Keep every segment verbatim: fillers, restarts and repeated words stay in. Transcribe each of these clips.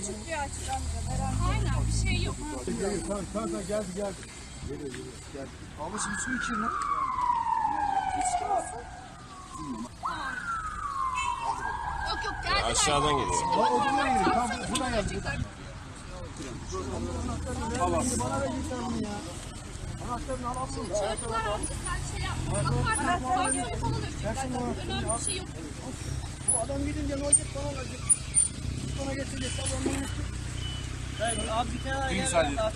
Küçük bir açık amca. Aynen bir şey yok. Tamam tamam geldi geldi. Geliyor geliyor geldi. Ablası bir su içeyim lan. İçki olsun. Yok yok geldi. Aşağıdan geliyor. O buradan geliyor. Tamam buradan geldi. Baba. Bana ver git bunu ya. Anahtarını al al. Çocuklar aldı. Sen şey yapma. Bakarlar. Sakin falan ölecekler. Önemli bir şey yok. Bu adam gidince ne olacak bana olacak. Bana getirecek. Allah'ım. Evet, abi bir kenara gel.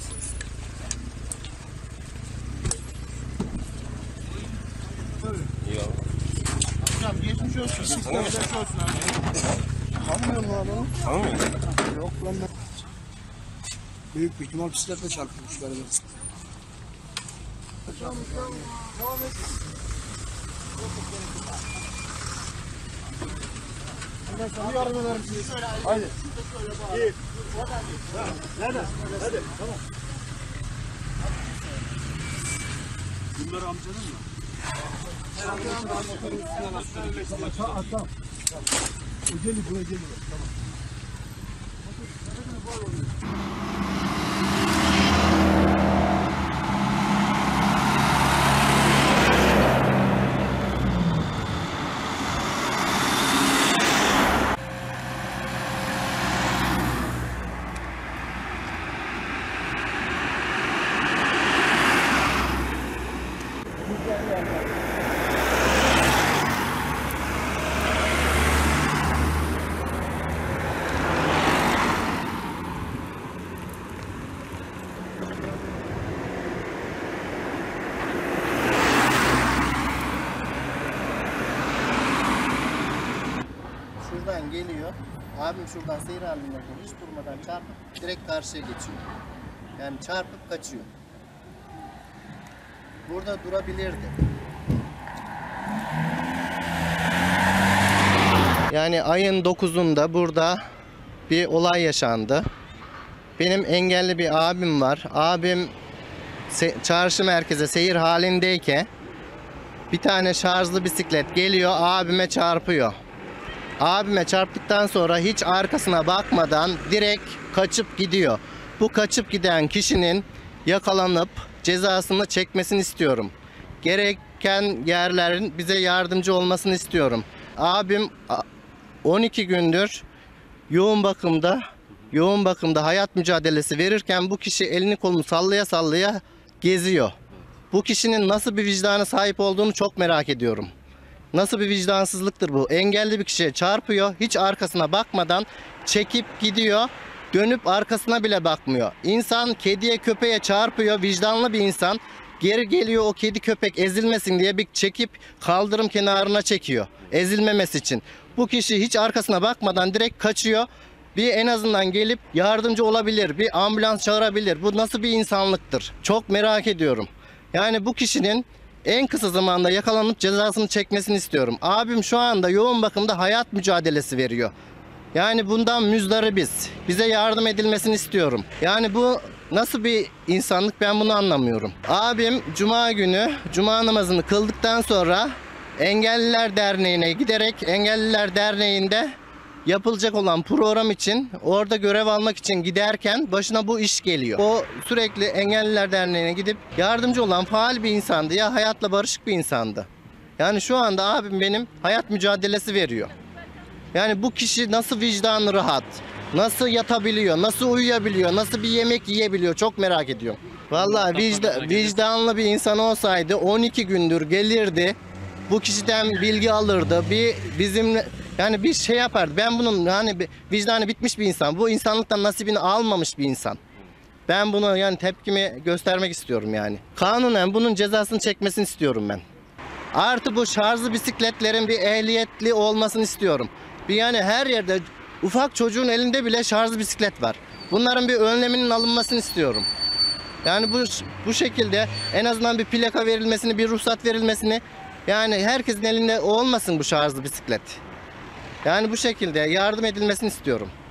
İyi oldu. Hocam geçmiş olsun. Tanıyor musun? Geçmiş olsun abi. Tanımıyorum bu adamı. Tanımıyor musun? Yok lan ben. Büyük bir ihtimal bisikletle çarpmış galiba. Tamam tamam. Devam et. Ben sana yardım ederim size. Haydi. İyi. Nerede? Hadi. Tamam. Bunlar amcanın mı? Tamam. Tamam. O geliyor, buraya geliyor. Tamam. Şuradan geliyor. Abim şuradan seyir halindeyken hiç durmadan çarpıp direkt karşıya geçiyor. Yani çarpıp kaçıyor. Burada durabilirdi. Yani ayın dokuzunda burada bir olay yaşandı. Benim engelli bir abim var. Abim çarşı merkeze seyir halindeyken bir tane şarjlı bisiklet geliyor, abime çarpıyor. Abime çarptıktan sonra hiç arkasına bakmadan direkt kaçıp gidiyor. Bu kaçıp giden kişinin yakalanıp cezasını çekmesini istiyorum. Gereken yerlerin bize yardımcı olmasını istiyorum. Abim on iki gündür yoğun bakımda, yoğun bakımda hayat mücadelesi verirken bu kişi elini kolunu sallaya sallaya geziyor. Bu kişinin nasıl bir vicdana sahip olduğunu çok merak ediyorum. Nasıl bir vicdansızlıktır bu? Engelli bir kişiye çarpıyor, hiç arkasına bakmadan çekip gidiyor, dönüp arkasına bile bakmıyor. İnsan kediye köpeğe çarpıyor, vicdanlı bir insan. Geri geliyor, o kedi köpek ezilmesin diye bir çekip kaldırım kenarına çekiyor, ezilmemesi için. Bu kişi hiç arkasına bakmadan direkt kaçıyor. Bir en azından gelip yardımcı olabilir, bir ambulans çağırabilir. Bu nasıl bir insanlıktır? Çok merak ediyorum. Yani bu kişinin en kısa zamanda yakalanıp cezasını çekmesini istiyorum. Abim şu anda yoğun bakımda hayat mücadelesi veriyor. Yani bundan müzdaribiz. Bize yardım edilmesini istiyorum. Yani bu nasıl bir insanlık, ben bunu anlamıyorum. Abim cuma günü cuma namazını kıldıktan sonra Engelliler Derneği'ne giderek Engelliler Derneği'nde yapılacak olan program için orada görev almak için giderken başına bu iş geliyor. O sürekli Engelliler Derneği'ne gidip yardımcı olan faal bir insandı ya, hayatla barışık bir insandı. Yani şu anda abim benim hayat mücadelesi veriyor. Yani bu kişi nasıl vicdanı rahat, nasıl yatabiliyor, nasıl uyuyabiliyor, nasıl bir yemek yiyebiliyor, çok merak ediyorum. Vallahi vicda, vicdanlı bir insan olsaydı on iki gündür gelirdi, bu kişiden bilgi alırdı, bir bizimle yani bir şey yapardı. Ben bunun hani vicdanı bitmiş bir insan, bu insanlıktan nasibini almamış bir insan. Ben bunu yani tepkimi göstermek istiyorum yani. Kanunen bunun cezasını çekmesini istiyorum ben. Artı bu şarjlı bisikletlerin bir ehliyetli olmasını istiyorum. Bir yani her yerde ufak çocuğun elinde bile şarjlı bisiklet var. Bunların bir önleminin alınmasını istiyorum. Yani bu bu şekilde en azından bir plaka verilmesini, bir ruhsat verilmesini, yani herkesin elinde olmasın bu şarjlı bisiklet. Yani bu şekilde yardım edilmesini istiyorum.